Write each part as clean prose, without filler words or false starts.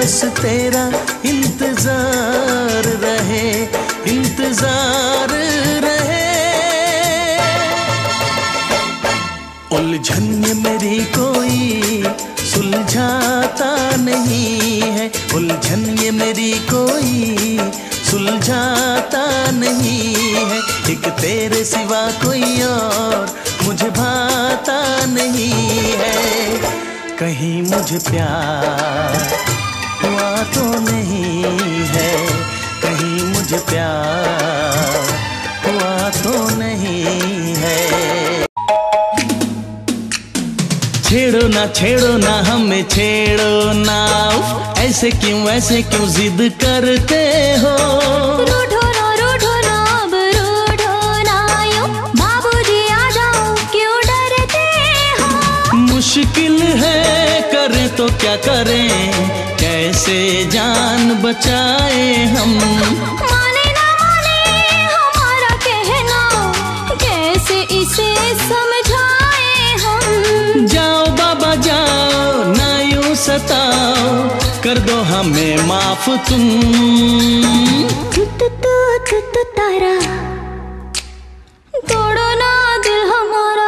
बस तेरा इंतजार रहे, इंतजार रहे। उलझन ये मेरी कोई सुलझाता नहीं है, उलझन ये मेरी कोई सुलझाता नहीं है। एक तेरे सिवा कोई और मुझे भाता नहीं है। कहीं मुझे प्यार हुआ तो नहीं है, कहीं मुझे प्यार हुआ तो नहीं है। छेड़ो ना हमें छेड़ो ना, ऐसे क्यों जिद करते हो। रूठो ना अब रूठो ना यूं, बाबूजी आ जाओ क्यों डरते हो। मुश्किल है करें तो क्या करें, कैसे जान बचाए हम। माने ना माने हमारा कहना, कैसे इसे समझाए हम। जाओ बाबा जाओ ना यूं सताओ, कर दो हमें माफ तुम। तू तारा तोड़ो ना दिल हमारा।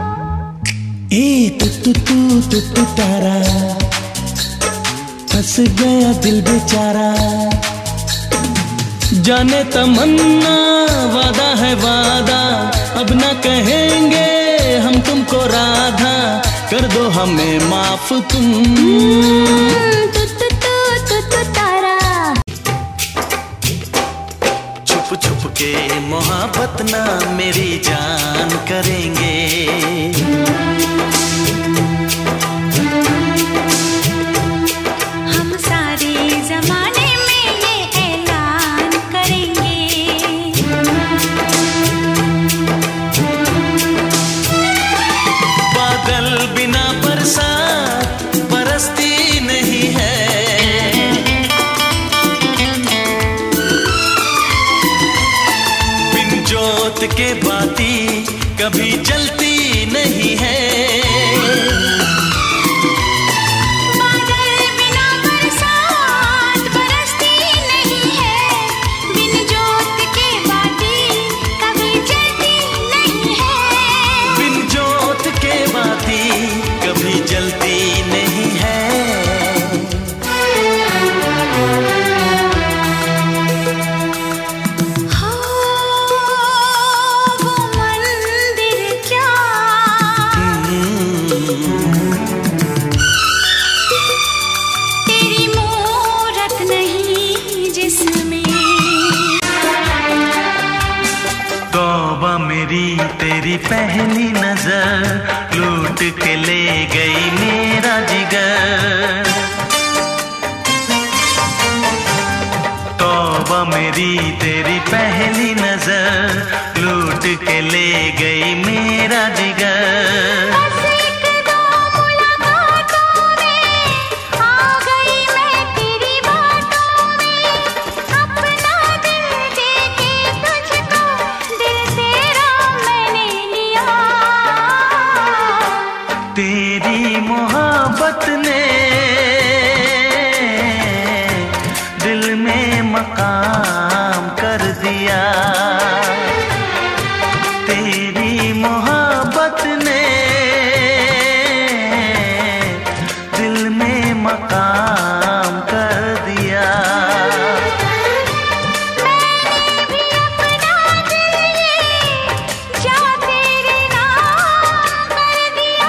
तू तारा फंस गया दिल बेचारा। जाने तमन्ना वादा है वादा, अब ना कहेंगे हम तुमको राधा, कर दो हमें माफ तुम। तू तारा छुप छुप के मोहब्बत ना मेरी जान करेंगे। हम सारे जमाने में ये ऐलान करेंगे। बादल बिना बरसात बरसती नहीं है, बिन जोत के बाती कभी जलती नहीं है। बादल बिना बरसात बरसती नहीं है, बिन जोत के बाती कभी जलती नहीं है। बिन जोत के बाती कभी जलती नहीं है। हो वो मंदिर क्या, तेरी मूरत नहीं जिसमें। तौबा मेरी तेरी पहली नजर, लूट के ले गई मेरा जिगर। तौबा मेरी तेरी पहली नजर, लूट के ले गई मेरा जिगर। बस एक दो मुलाकातों में आ गई मैं तेरी बातों में। अपना दिल दे के तुझको, दिल तेरा मैंने लिया। तेरी मोहब्बत ने दिल में मकाम कर दिया। तेरी मोहब्बत ने दिल में मकाम कर दिया। मैंने भी अपना दिल ये जा तेरे नाम कर दिया।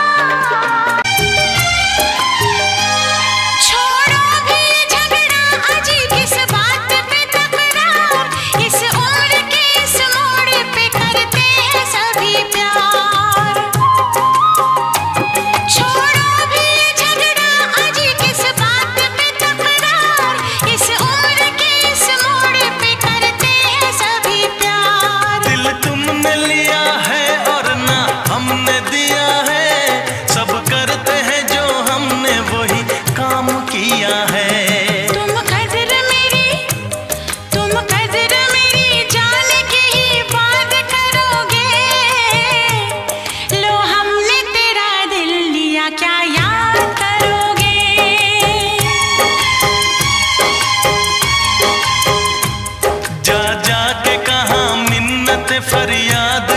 छोड़ोगे झगड़ा आज किस बात पे तकरार, इस उम्र के इस मोड़ पे करते हैं सभी प्यार। छोड़ोगे झगड़ा आज किस से फरियाद